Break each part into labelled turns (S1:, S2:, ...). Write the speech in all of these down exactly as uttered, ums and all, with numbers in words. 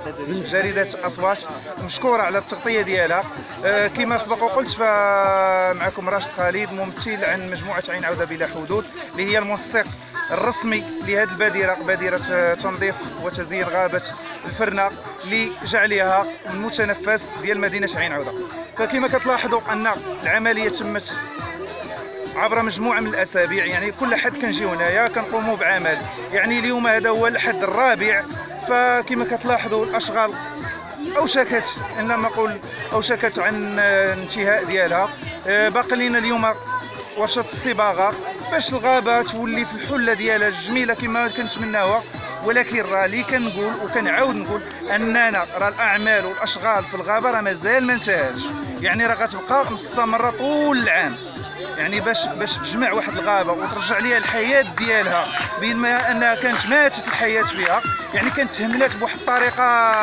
S1: جريدة أصوات مشكورة على التغطية ديالها. أه كما سبق وقلت فمعكم راشد خالد ممثل عن مجموعة عين عودة بلا حدود اللي هي المنسق الرسمي لهذه البادرة، بادرة تنظيف وتزيين غابة الفرنة لجعلها المتنفس ديال مدينة عين عودة. فكما كتلاحظوا أن العملية تمت عبر مجموعة من الأسابيع، يعني كل حد كنجيو هنايا كنقوموا بعمل، يعني اليوم هذا هو الحد الرابع. فكما كتلاحظوا الأشغال أوشكت إن لم نقول أوشكت عن الانتهاء ديالها. باقي لنا اليوم ورشة الصباغة باش الغابة تولي في الحلة ديالها الجميلة كما كنتمناوها. ولكن راه اللي كنقول وكنعاود نقول اننا راه الاعمال والاشغال في الغابه راه مازال ما انتهاش، يعني راه غتبقى مستمره طول العام. يعني باش باش تجمع واحد الغابه وترجع ليها الحياه ديالها بما انها كانت ماتت الحياه فيها، يعني كانت تهملات بواحد الطريقه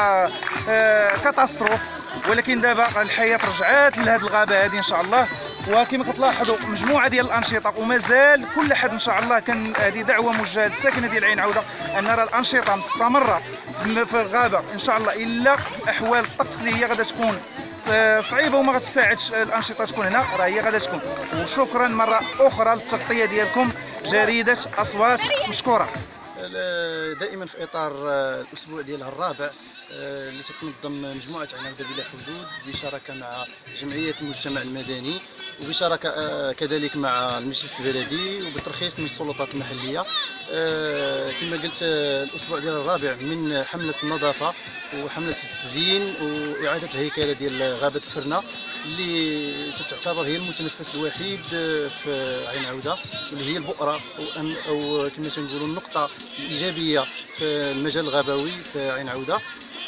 S1: آه كاتاستروف. ولكن دابا الحياه رجعات لهذه الغابه هذه ان شاء الله. وكما كتلاحظوا مجموعه ديال الانشطه ومازال كل حد ان شاء الله. كان هذه دعوه موجهه للساكنه ديال عين عوده ان راه الانشطه مستمره في الغابه ان شاء الله، الا في احوال الطقس اللي هي غادا تكون صعيبه وما غتساعدش الانشطه تكون هنا، راه هي غادا تكون. وشكرا مره اخرى للتغطيه ديالكم جريده اصوات، مشكوره.
S2: دائما في اطار الاسبوع ديالها الرابع اللي تتنظم مجموعه عين عوده بلا حدود بشراكه مع جمعيه المجتمع المدني وبشراكه كذلك مع المجلس البلدي وبترخيص من السلطات المحليه. كما قلت الاسبوع ديال الرابع من حمله النظافه وحمله التزيين واعاده الهيكله ديال غابه الفرنه اللي تعتبر هي المتنفس الوحيد في عين عوده، واللي هي البؤره او كما تنقولوا النقطه الايجابيه في المجال الغابوي في عين عوده.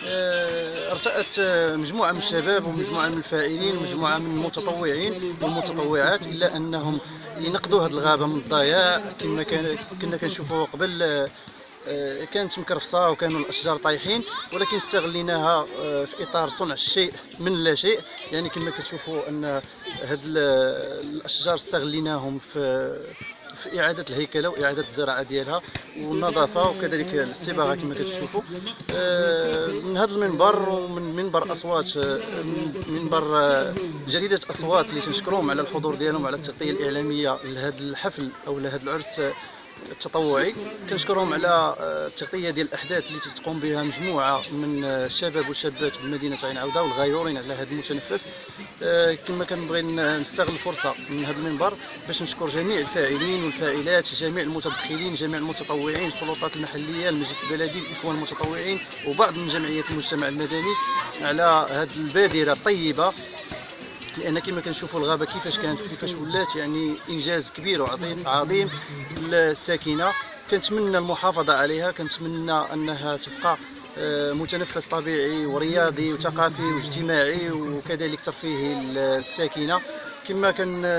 S2: ارتأت مجموعه من الشباب ومجموعه من الفاعلين ومجموعه من المتطوعين والمتطوعات الا انهم ينقذوا هذه الغابه من الضياع. كما كنا كنشوفوا قبل كانت مكرفصه وكانوا الاشجار طايحين، ولكن استغليناها في اطار صنع الشيء من لا شيء. يعني كما كتشوفوا ان هاد الاشجار استغليناهم في في اعاده الهيكله واعاده الزراعه ديالها والنظافه وكذلك الصباغه كما كتشوفوا. من هذا المنبر ومن منبر اصوات، من منبر جريده اصوات اللي تنشكرهم على الحضور ديالهم وعلى التغطيه الاعلاميه لهذا الحفل او لهذا العرس التطوعي، كنشكرهم على التغطيه ديال الاحداث اللي تقوم بها مجموعه من الشباب والشابات بمدينه عين عوده والغيورين على هذا المتنفس. كما كنبغي نستغل الفرصه من هذا المنبر باش نشكر جميع الفاعلين والفاعلات، جميع المتدخلين، جميع المتطوعين، السلطات المحليه، المجلس البلدي، الاخوان المتطوعين وبعض من جمعيات المجتمع المدني على هذه البادره الطيبه. لان كما كنشوفوا الغابه كيفاش كانت وكيفاش ولات، يعني انجاز كبير وعظيم عظيم للساكنه. كنتمنى المحافظه عليها، كنتمنى انها تبقى متنفس طبيعي ورياضي وثقافي واجتماعي وكذلك ترفيهي للساكنه. كما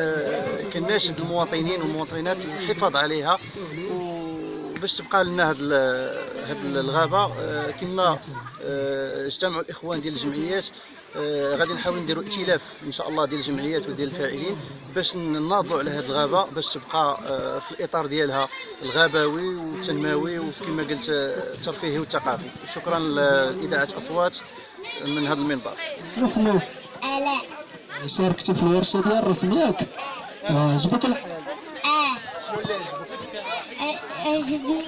S2: كناشد المواطنين والمواطنات الحفاظ عليها باش تبقى لنا هاد هاد الغابه. كما اجتمعوا الاخوان ديال الجمعيات، غادي نحاول نديروا ائتلاف ان شاء الله ديال الجمعيات وديال الفاعلين باش نناضلوا على هذه الغابه باش تبقى في الاطار ديالها الغابوي والتنموي وكما قلت الترفيهي والثقافي. شكرا لاذاعه اصوات من هذا المنبر.
S3: شنو سميت؟ الاء. شاركتي في الورشه ديال الرسم ياك؟ اه عجبك الحال؟ اه. شنو اللي عجبك؟ عجبني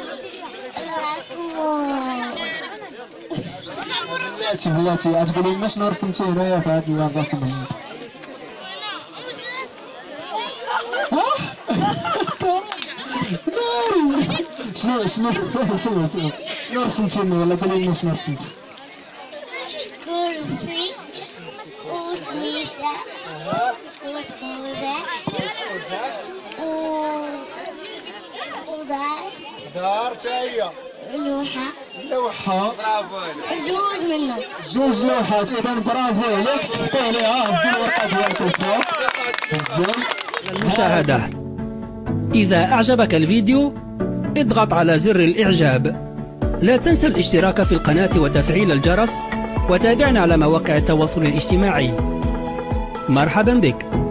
S3: بلاتي بلاتي غتقولي لنا شنو رسمتي هنايا في هذا الرسم هنا؟ ناري شنو شنو سمع سمع شنو رسمتي هنا؟ يلا قولي لنا شنو رسمتي؟ كرسي وسويسة وسوداء ودار دار تا هي لوحة لوحة برافو جوج منهم جوج لوحات. إذا برافو عليك، صفطوا عليها. هزوا الورقة ديالكم فوق هزوا.
S4: المشاهدة. إذا أعجبك الفيديو اضغط على زر الإعجاب. لا تنسى الاشتراك في القناة وتفعيل الجرس، وتابعنا على مواقع التواصل الاجتماعي. مرحبا بك.